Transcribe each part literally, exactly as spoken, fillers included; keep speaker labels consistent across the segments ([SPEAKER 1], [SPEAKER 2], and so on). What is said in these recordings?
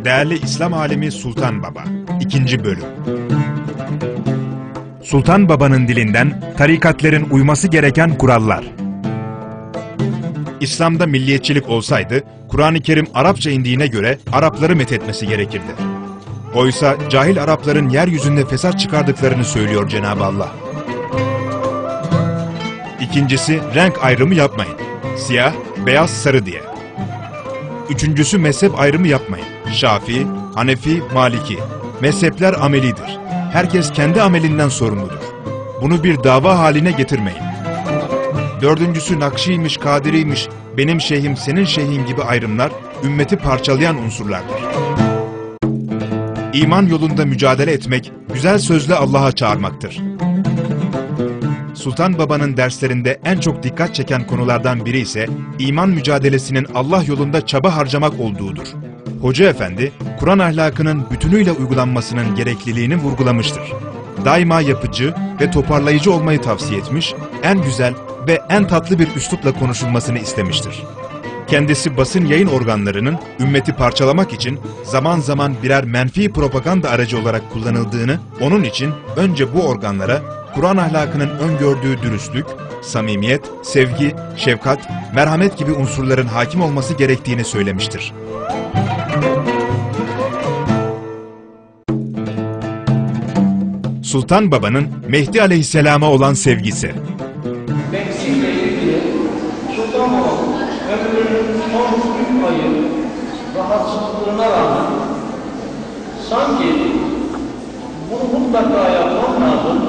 [SPEAKER 1] Değerli İslam alimi Sultan Baba. İkinci bölüm. Sultan Baba'nın dilinden tarikatlerin uyması gereken kurallar. İslam'da milliyetçilik olsaydı, Kur'an-ı Kerim Arapça indiğine göre Arapları methetmesi gerekirdi. Oysa cahil Arapların yeryüzünde fesat çıkardıklarını söylüyor Cenab-ı Allah. İkincisi, renk ayrımı yapmayın. Siyah, beyaz, sarı diye. Üçüncüsü, mezhep ayrımı yapmayın. Şafii, Hanefi, Maliki. Mezhepler amelidir. Herkes kendi amelinden sorumludur. Bunu bir dava haline getirmeyin. Dördüncüsü, Nakşiymiş, Kadiriymiş, benim şeyhim, senin şeyhin gibi ayrımlar, ümmeti parçalayan unsurlardır. İman yolunda mücadele etmek, güzel sözle Allah'a çağırmaktır. Sultan Baba'nın derslerinde en çok dikkat çeken konulardan biri ise iman mücadelesinin Allah yolunda çaba harcamak olduğudur. Hoca Efendi, Kur'an ahlakının bütünüyle uygulanmasının gerekliliğini vurgulamıştır. Daima yapıcı ve toparlayıcı olmayı tavsiye etmiş, en güzel ve en tatlı bir üslupla konuşulmasını istemiştir. Kendisi basın yayın organlarının ümmeti parçalamak için zaman zaman birer menfi propaganda aracı olarak kullanıldığını, onun için önce bu organlara Kur'an ahlakının öngördüğü dürüstlük, samimiyet, sevgi, şefkat, merhamet gibi unsurların hakim olması gerektiğini söylemiştir. Sultan Baba'nın Mehdi Aleyhisselam'a olan sevgisi.
[SPEAKER 2] Mehdi ile ilgili Sultan Baba'nın ömrünün son üç ayı rahatsızlığına rağmen sanki bunu mutlaka yapmam lazım,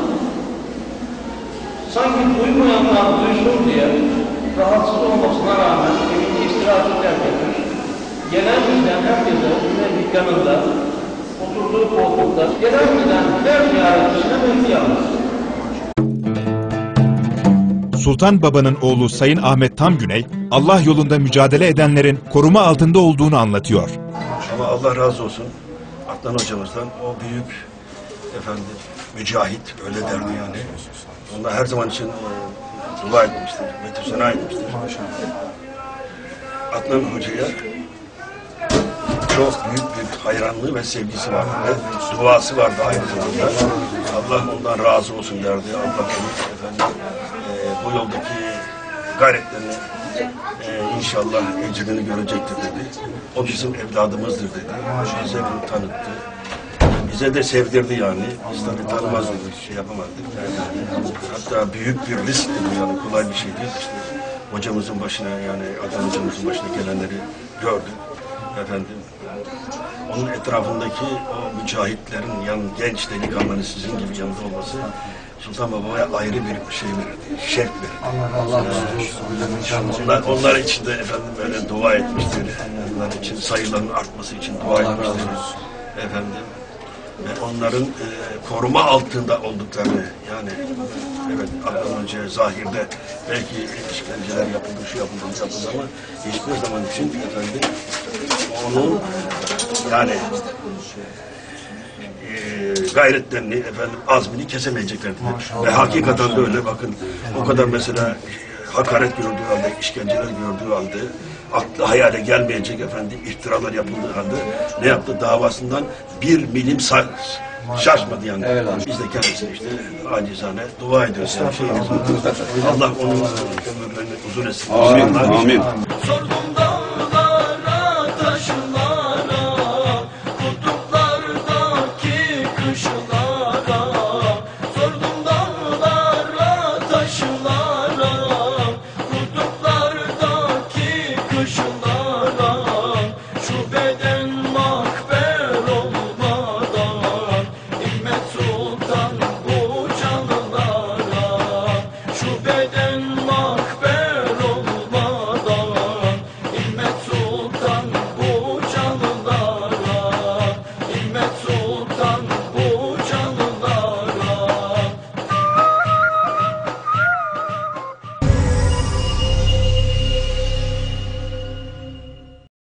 [SPEAKER 2] sanki duymayanlar duysun diye rahatsız olmasına rağmen evinde istirahat ederken gelen giden herkese ümmet yanında oturduğu koltukta gelen giden her ziyaretçisine Mehdi yapmıştır.
[SPEAKER 1] Sultan Baba'nın oğlu Sayın Ahmet Tamgüney, Allah yolunda mücadele edenlerin koruma altında olduğunu anlatıyor.
[SPEAKER 3] Ama Allah razı olsun Adnan hocamızdan, o büyük efendim mücahit, öyle derdi yani. Onlar her zaman için e, dua etmiştir, metüsena etmiştir. Adnan hocaya çok büyük bir hayranlığı ve sevgisi vardı ve duası vardı aynı zamanda. Allah ondan razı olsun derdi. Allah efendim e, bu yoldaki gayretlerini e, inşallah ecrini görecektir dedi. O bizim evladımızdır dedi. Bize bunu tanıttı. Bize de sevdirdi yani. Biz tabii tanımazdık, şey yapamazdık. Hatta büyük bir riskti bu yani, kolay bir şey değil. İşte hocamızın başına yani Adnan hocamızın başına gelenleri gördük. Efendim, onun etrafındaki o mücahitlerin, yani genç delikanlıların sizin gibi yanında olması Sultan Baba'ya ayrı bir şey verirdi, şevk verirdi. Allah Allah ee, onlar, onlar için de efendim böyle dua etmiştir. Onlar için sayıların artması için dua etmiştir. Efendim, ve onların e, koruma altında olduklarını, yani evet Adnan Hoca zahirde belki işkenceler yapıldı, şu yapıldı, bu yapıldı ama hiçbir zaman için efendim onun yani e, gayretlerini, efendim azmini kesemeyeceklerdi. Ve hakikaten de öyle, bakın o kadar mesela hakaret gördüğü halde, işkenceler gördüğü halde, aklı hayale gelmeyecek efendim iftiralar yapıldığı halde ne yaptı? Davasından bir milim şaşmadı yani. Evet, biz de kendisine işte acizane dua ediyoruz. Yani şeyimiz, Allah onun ömürlerini uzun etsin.
[SPEAKER 4] Amin. Amin.